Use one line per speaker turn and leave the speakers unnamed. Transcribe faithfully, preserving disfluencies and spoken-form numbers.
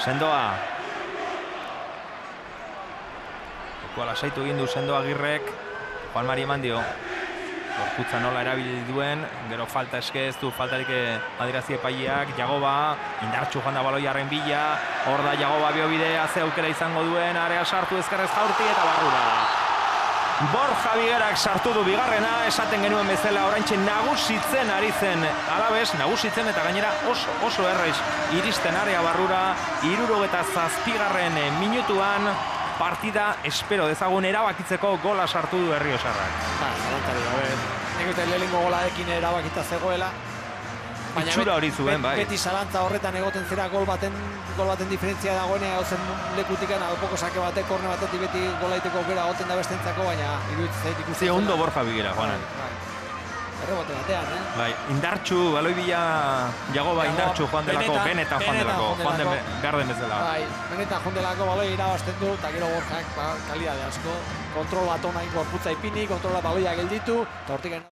Sendoa. Jokoa lasaitu egin du Sendoa Agirrek. Juan Mari eman dio. Gorputza nola erabili duen, gero falta eske ez du faltarik adierazi epaileak. Jagoba, indartsu joan da baloiaren bila. Hor da Jagoba biobidea, ze aukera izango duen, area sartu ezkerrez jaurti eta barrura. Borja Bigerak sartu du bigarrena, esaten genuen bezala oraintxe nagusitzen ari zen Alabes, nagusitzen eta gainera oso, oso errez iristen area barrura, hirurogeta zazpigarren minutuan partida espero dezagun erabakitzeko gola sartu du Errioxarrak.
Ba, zalantari gabe. Nik uste lehenengo golarekin erabakita zegoela.
Itxura hori zuen, bai.
Beti zalantza horretan egoten zera gol baten gol baten diferentzia dagoenea ozen lekutikan alboko sake batek, korne batetik beti golaiteko aukera egoten da bestentzako, baina iruditzen zait ikusten.
Ze ondo Borja Bigera, Juanan.
Errebote batean, eh?
Bai, indartsu, baloi bila Jagoba indartsu joan delako, benetan joan delako, joan den behar den bezala.
Bai, benetan joan delako baloi irabazten du, eta gero Borjak kalidade asko. Kontrol bat onain gorputza ipini, kontrola baloia gelditu, eta hortik